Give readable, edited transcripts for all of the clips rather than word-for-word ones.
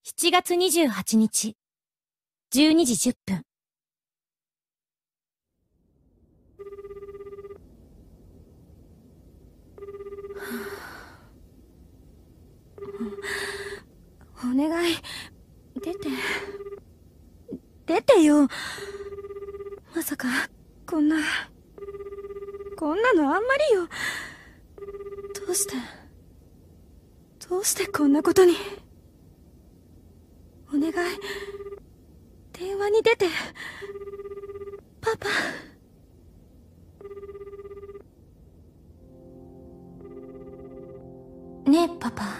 7月28日、12時10分。 お願い、出てよ。まさか、こんなのあんまりよ。どうしてこんなことに。お願い、電話に出て。パパ。 ねえパパ、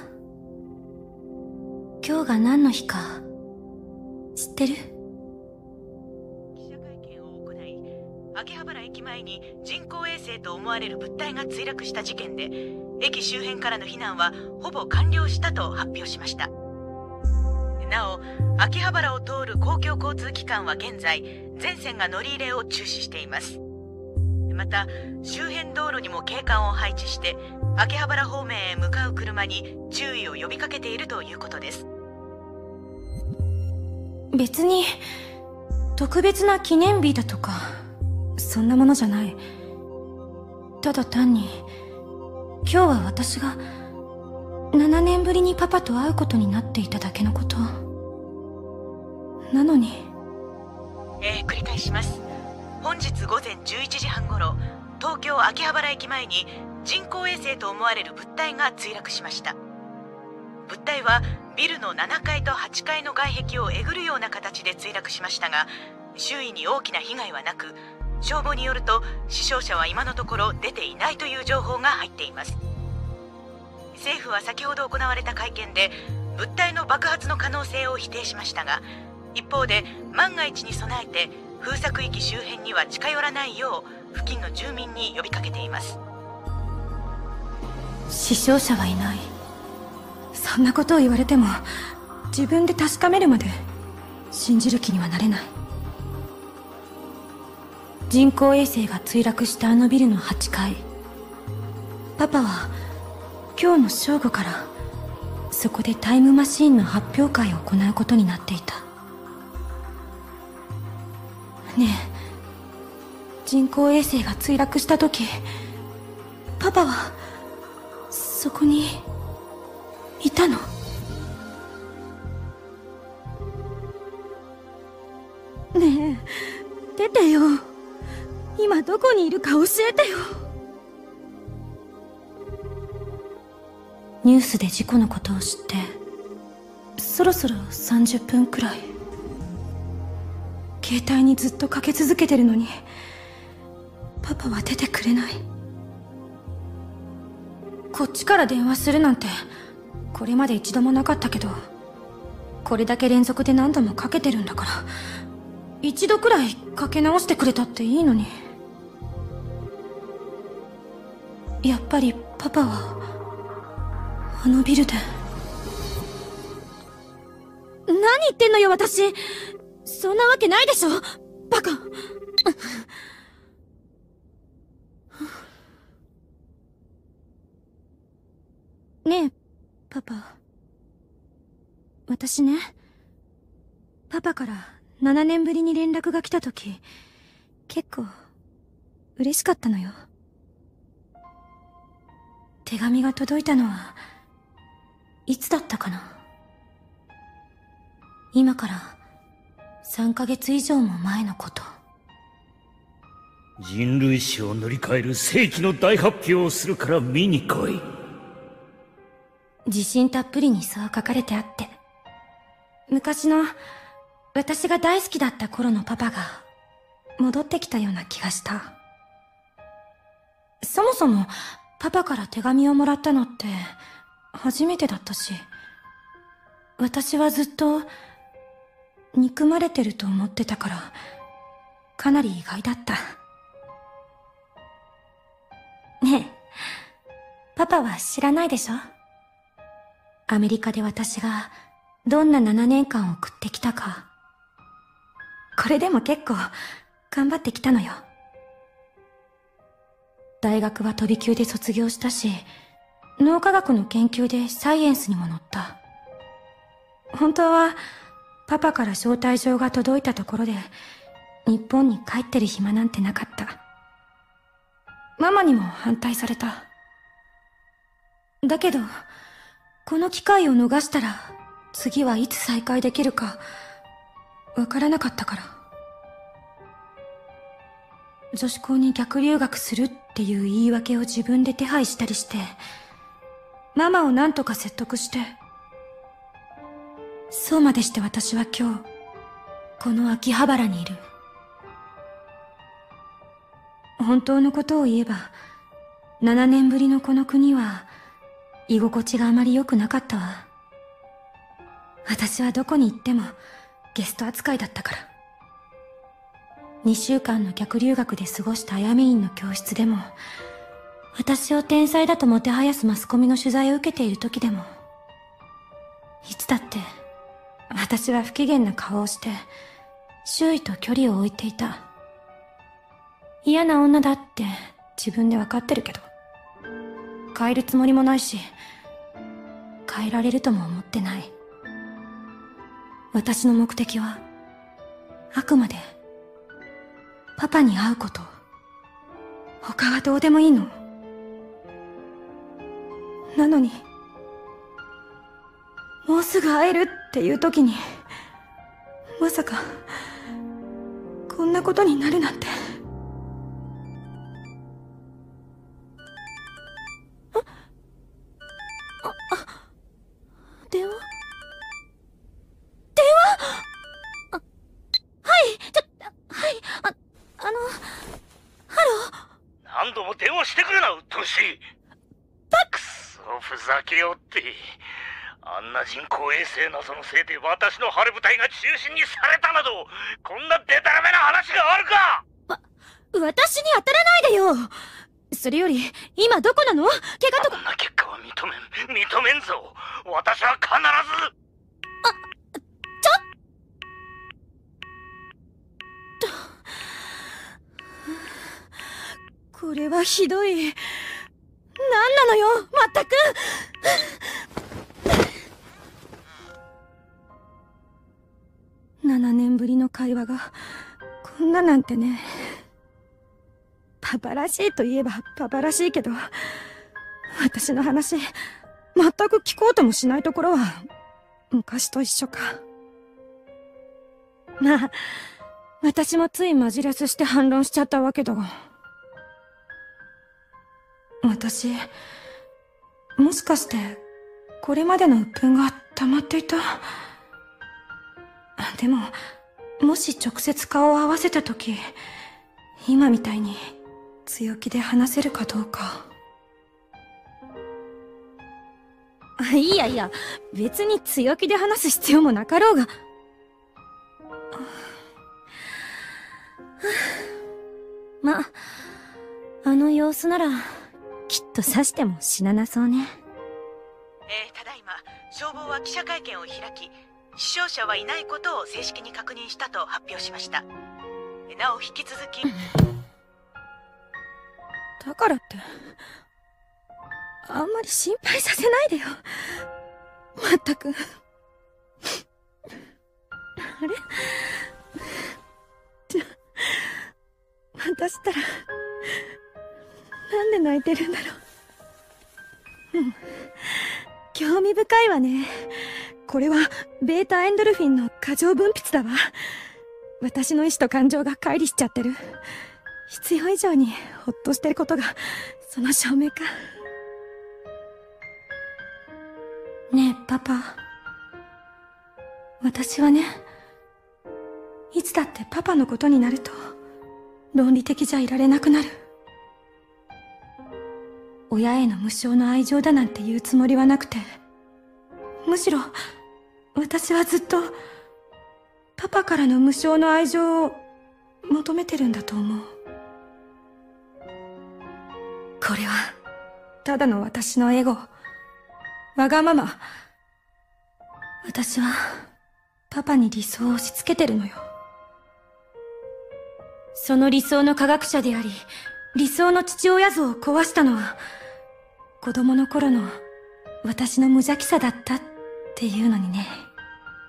今日が何の日か知ってる？ 記者会見を行い、秋葉原駅前に人工衛星と思われる物体が墜落した事件で、駅周辺からの避難はほぼ完了したと発表しました。なお、秋葉原を通る公共交通機関は現在全線が乗り入れを中止しています。また周辺道路にも警官を配置して秋葉原方面へ向かう車に注意を呼びかけているということです。 別に特別な記念日だとかそんなものじゃない。ただ単に今日は私が7年ぶりにパパと会うことになっていただけのこと。なのに繰り返します。本日午前11時半ごろ、東京秋葉原駅前に人工衛星と思われる物体が墜落しました。物体はビルの7階と8階の外壁をえぐるような形で墜落しましたが、周囲に大きな被害はなく、消防によると死傷者は今のところ出ていないという情報が入っています。政府は先ほど行われた会見で物体の爆発の可能性を否定しましたが、一方で万が一に備えて封鎖域周辺には近寄らないよう付近の住民に呼びかけています。 死傷者はいない。そんなことを言われても自分で確かめるまで信じる気にはなれない。人工衛星が墜落したあのビルの8階、パパは今日の正午からそこでタイムマシーンの発表会を行うことになっていた。ねえ、人工衛星が墜落した時、パパはそこにいたの？ねえ、出てよ。今どこにいるか教えてよ。ニュースで事故のことを知ってそろそろ30分くらい。携帯にずっとかけ続けてるのにパパは出てくれない。こっちから電話するなんてこれまで一度もなかったけど、これだけ連続で何度もかけてるんだから一度くらいかけ直してくれたっていいのに。やっぱりパパはあのビルで。何言ってんのよ私。そんなわけないでしょバカ。ねえパパ、私ね、パパから7年ぶりに連絡が来た時結構嬉しかったのよ。手紙が届いたのはいつだったかな。今から3ヶ月以上も前のこと。 人類史を塗り替える世紀の大発表をするから見に来い。 自信たっぷりにそう書かれてあって、昔の私が大好きだった頃のパパが戻ってきたような気がした。そもそもパパから手紙をもらったのって初めてだったし、私はずっと憎まれてると思ってたからかなり意外だった。ねえ、パパは知らないでしょ？アメリカで私がどんな7年間送ってきたか。これでも結構頑張ってきたのよ。大学は飛び級で卒業したし、脳科学の研究でサイエンスにも載った。 本当はパパから招待状が届いたところで日本に帰ってる暇なんてなかった。ママにも反対された。だけどこの機会を逃したら次はいつ再会できるかわからなかったから。女子校に逆留学するっていう言い訳を自分で手配したりしてママを何とか説得して、そうまでして私は今日この秋葉原にいる。本当のことを言えば7年ぶりのこの国は居心地があまり良くなかったわ。私はどこに行ってもゲスト扱いだったから。2週間の逆留学で過ごしたあやめ院の教室でも、私を天才だともてはやすマスコミの取材を受けている時でも、いつだって私は不機嫌な顔をして周囲と距離を置いていた。嫌な女だって自分でわかってるけど、変えるつもりもないし変えられるとも思ってない。私の目的はあくまでパパに会うこと。他はどうでもいいの。なのにもうすぐ会えるっていう時にまさかこんなことになるなんて。電話何度も電話してくるな、うっとうしい。くそ、ふざけよって。あんな人工衛星謎のせいで私の晴れ舞台が中止にされたなど、こんなデタラメな話があるか。 私に当たらないでよ。それより今どこなの？怪我とか。 こんな結果は認めんぞ。私は必ず。 これはひどい。何なのよ、まったく。7年ぶりの会話がこんななんてね。パパらしいといえばパパらしいけど、私の話全く聞こうともしないところは昔と一緒か。まあ私もついマジレスして反論しちゃったわけだが、私もしかしてこれまでの鬱憤が溜まっていた？でももし直接顔を合わせた時、今みたいに強気で話せるかどうか。いや別に強気で話す必要もなかろうが。ま、あの様子ならきっと刺しても死ななそうね。 ただいま消防は記者会見を開き、死傷者はいないことを正式に確認したと発表しました。なお引き続きだからってあんまり心配させないでよ。まったく。あれ？私ったらなんで泣いてるんだろう。興味深いわね。これはベータエンドルフィンの過剰分泌だわ。私の意志と感情が乖離しちゃってる。必要以上にほっとしてることがその証明か。ねえパパ、私はね、いつだってパパのことになると論理的じゃいられなくなる。親への無償の愛情だなんて言うつもりはなくて、むしろ私はずっとパパからの無償の愛情を求めてるんだと思う。これはただの私のエゴ、わがまま。私はパパに理想を押し付けてるのよ。その理想の科学者であり理想の父親像を壊したのは子供の頃の私の無邪気さだったっていうのにね。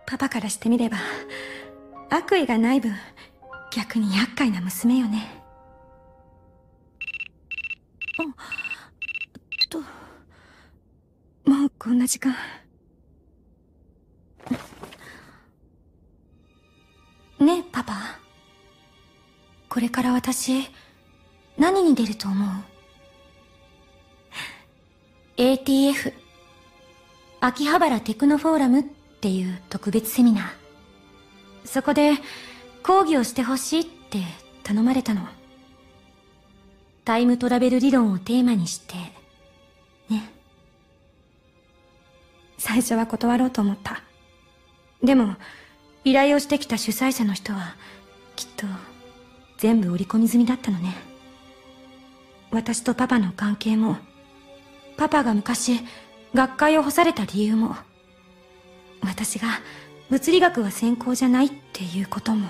パパからしてみれば、悪意がない分、逆に厄介な娘よね。もうこんな時間。ねえ、パパ。これから私、何に出ると思う？ ATF、秋葉原テクノフォーラムっていう特別セミナー。そこで講義をしてほしいって頼まれたの。タイムトラベル理論をテーマにして、ね。最初は断ろうと思った。でも、依頼をしてきた主催者の人は、きっと、全部織り込み済みだったのね。私とパパの関係も、パパが昔、学会を干された理由も、私が物理学は専攻じゃないっていうことも。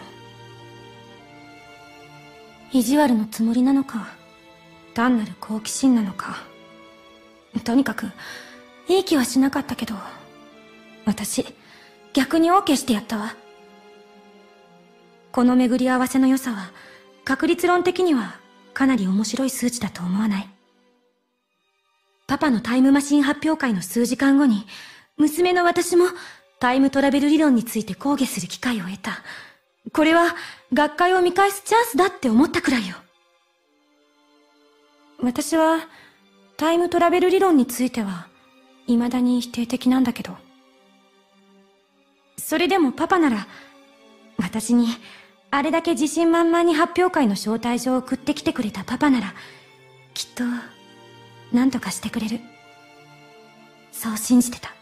意地悪のつもりなのか、単なる好奇心なのか。とにかく、いい気はしなかったけど、私、逆に OK してやったわ。この巡り合わせの良さは、確率論的にはかなり面白い数値だと思わない？パパのタイムマシン発表会の数時間後に、娘の私もタイムトラベル理論について講義する機会を得た。これは学会を見返すチャンスだって思ったくらいよ。私はタイムトラベル理論については未だに否定的なんだけど。それでもパパなら、私にあれだけ自信満々に発表会の招待状を送ってきてくれたパパなら、きっと何とかしてくれる。そう信じてた。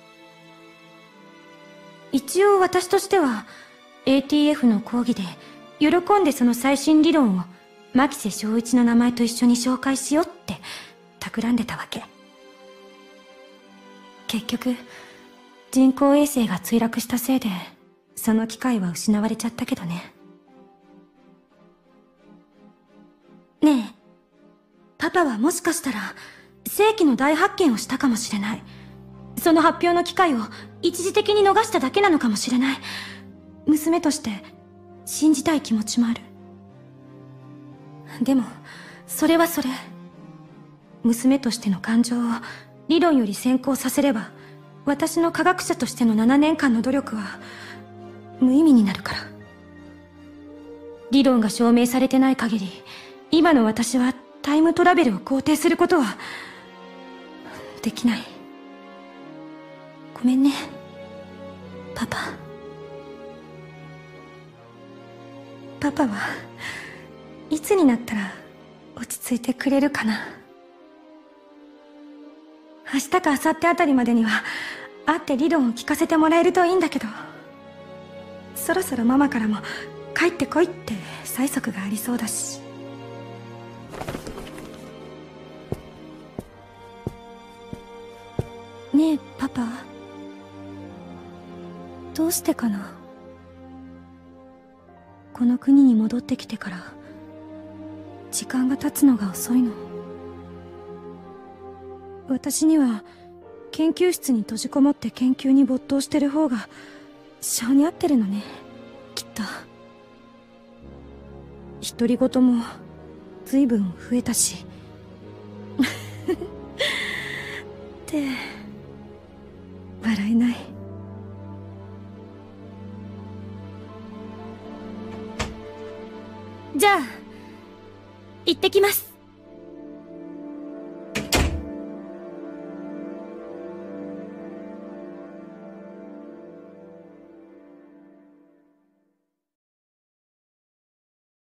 一応私としては ATF の講義で喜んでその最新理論を牧瀬正一の名前と一緒に紹介しようって企んでたわけ。結局人工衛星が墜落したせいでその機会は失われちゃったけどね。ねえ、パパはもしかしたら世紀の大発見をしたかもしれない。その発表の機会を一時的に逃しただけなのかもしれない。娘として信じたい気持ちもある。でもそれはそれ。娘としての感情を理論より先行させれば、私の科学者としての7年間の努力は無意味になるから。理論が証明されてない限り、今の私はタイムトラベルを肯定することはできない。ごめんね、パパ。パパはいつになったら落ち着いてくれるかな。明日か明後日あたりまでには会って理論を聞かせてもらえるといいんだけど、そろそろママからも帰ってこいって催促がありそうだし。ねえパパ、どうしてかな。この国に戻ってきてから時間が経つのが遅いの。私には研究室に閉じこもって研究に没頭してる方が性に合ってるのね、きっと。独り言も随分増えたしって笑えない。じゃあ行ってきます。